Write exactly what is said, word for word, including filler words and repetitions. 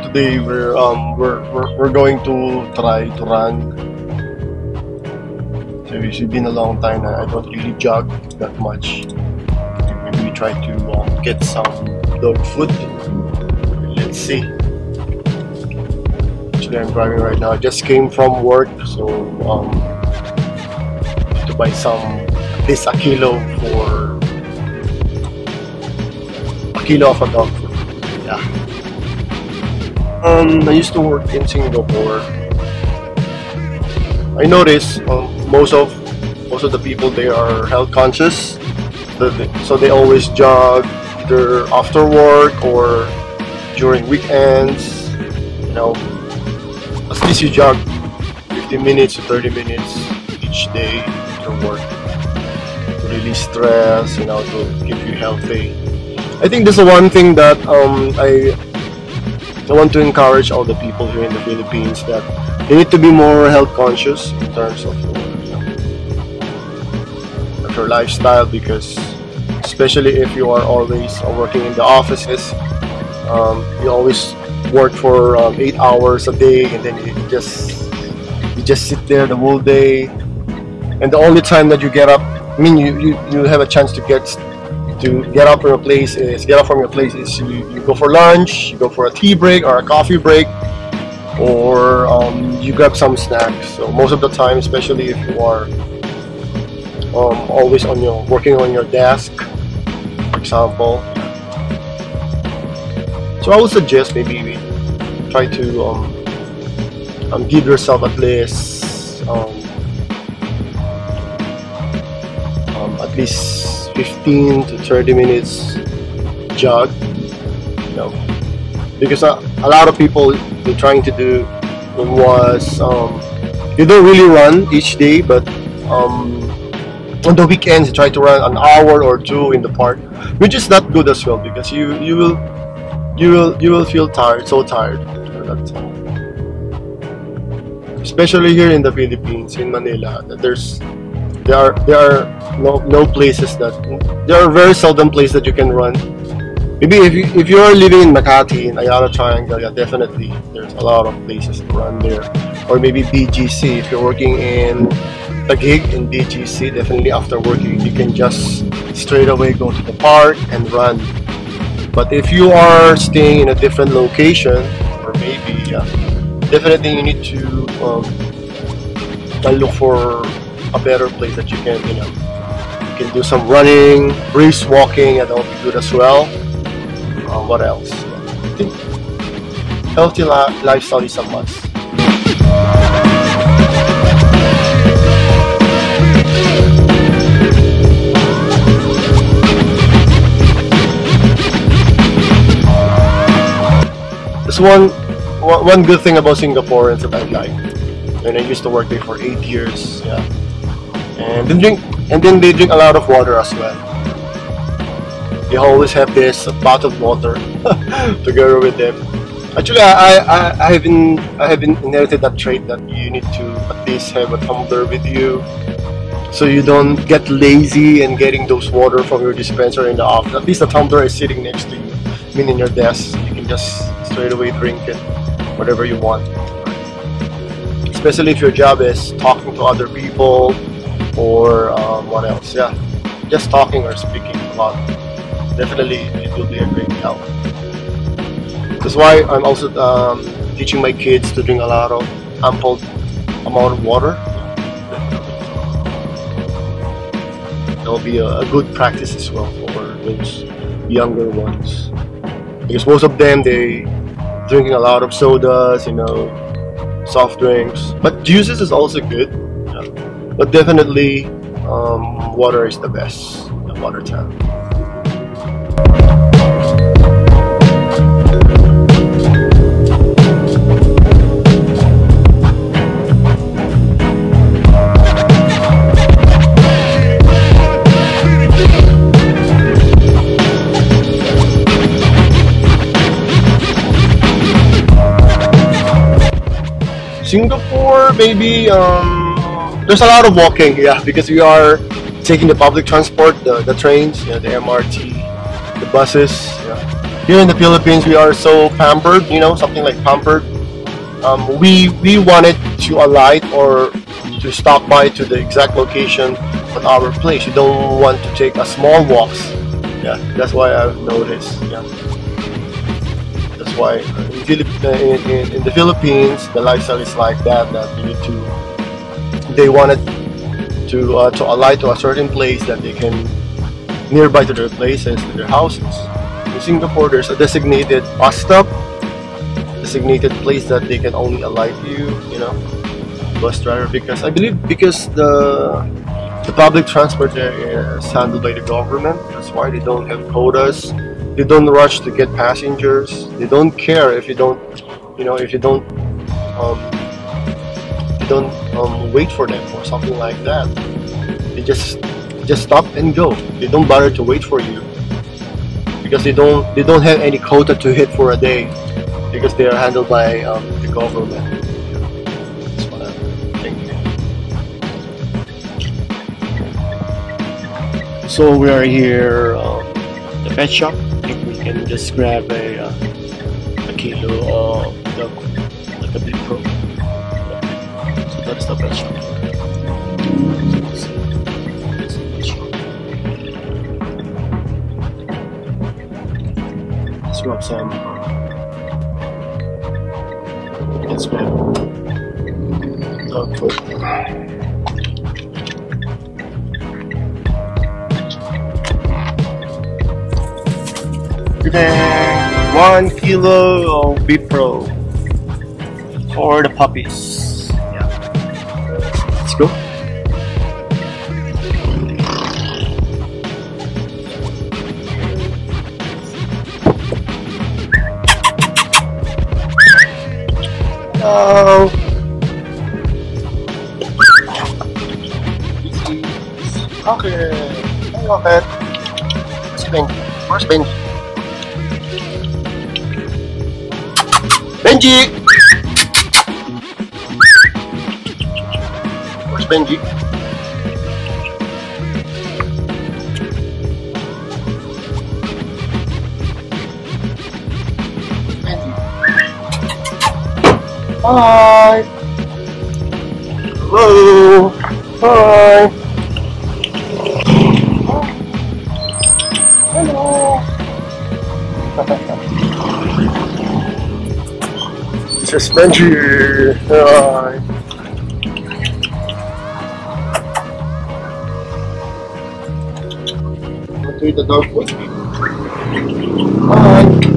today we're um we're, we're we're going to try to run. So it's been a long time that I don't really jog that much. Maybe we try to um, get some dog food. Let's see. Actually, I'm driving right now. I just came from work, so um to buy some at least a kilo for a kilo of a dog food. Yeah. Um, I used to work in Singapore. I noticed um, most of most of the people there are health conscious, so they, so they always jog either after work or during weekends. You know, at least you jog fifteen minutes to thirty minutes each day after work to release stress. You know, to keep you healthy. I think this is one thing that um, I. I want to encourage all the people here in the Philippines that they need to be more health conscious in terms of your, you know, of your lifestyle, because especially if you are always working in the offices, um, you always work for um, eight hours a day, and then you just you just sit there the whole day, and the only time that you get up, I mean, you you, you have a chance to get to get up from your place is get up from your place is you, you go for lunch, you go for a tea break or a coffee break, or um, you grab some snacks. So most of the time, especially if you are um, always on your working on your desk, for example. So I would suggest maybe we try to um, um, give yourself at least um, um, at least fifteen to thirty minutes jog, you know, because a, a lot of people they're trying to do was um, they don't really run each day, but um, on the weekends you try to run an hour or two in the park, which is not good as well, because you you will you will you will feel tired, so tired at that time. Especially here in the Philippines, in Manila, that there's there are there are no no places that there are very seldom places that you can run. Maybe if you if you are living in Makati, in Ayala Triangle, yeah, definitely there's a lot of places to run there. Or maybe B G C, if you're working in Taguig in B G C, definitely after working you can just straight away go to the park and run. But if you are staying in a different location, or maybe yeah, definitely you need to um, look for a better place that you can, you know, you can do some running, brisk walking, and that'll be good as well. Um, what else? I think healthy li lifestyle is a must. There's one one good thing about Singaporeans that I like, and I used to work there for eight years. Yeah. And then drink, and then they drink a lot of water as well. They always have this bottled water together with them. Actually, I, I, I have been, I have been inherited that trait that you need to at least have a tumbler with you, so you don't get lazy and getting those water from your dispenser in the office. At least the tumbler is sitting next to you, I mean in your desk. You can just straight away drink it, whatever you want. Especially if your job is talking to other people. Or um, what else? Yeah, just talking or speaking a lot. Definitely, it will be a great help. That's why I'm also um, teaching my kids to drink a lot of ample amount of water. That will be a, a good practice as well for those younger ones, because most of them they drinking a lot of sodas, you know, soft drinks. But juices is also good. Yeah. But definitely, um, water is the best. The water tap. Singapore, maybe um, there's a lot of walking, yeah, because we are taking the public transport, the, the trains, yeah, the M R T, the buses. Yeah. here in the Philippines, we are so pampered, you know, something like pampered. Um, we we wanted to alight or to stop by to the exact location at our place. You don't want to take a small walks. Yeah, that's why I've noticed. Yeah, that's why in, Philip- in, in, in the Philippines, the lifestyle is like that. That you need to. They wanted to uh, to alight to a certain place that they can nearby to their places, to their houses. In Singapore, there's a designated bus stop, designated place that they can only alight you, you know, bus driver. Because I believe because the the public transport there is handled by the government. That's why they don't have quotas. They don't rush to get passengers. They don't care if you don't, you know, if you don't, um, you don't um, wait for them or something like that. They just just stop and go. They don't bother to wait for you because they don't they don't have any quota to hit for a day because they are handled by um, the government. That's what I'm thinking. So we are here um, at the pet shop. I think we can just grab a uh, a kilo of the like a big pro. So that's the pet shop. Let's grab some. Let's grab dog food. Today, one kilo of beef pro for the puppies. Yeah, let's go. Hello. Okay. Hello, pet. Where's Benji? Where's Benji? Benji! Where's Benji? Benji. Hi! Hello! Hi! Hello! This is Benji! Hi! Want to eat the dog food? Hi!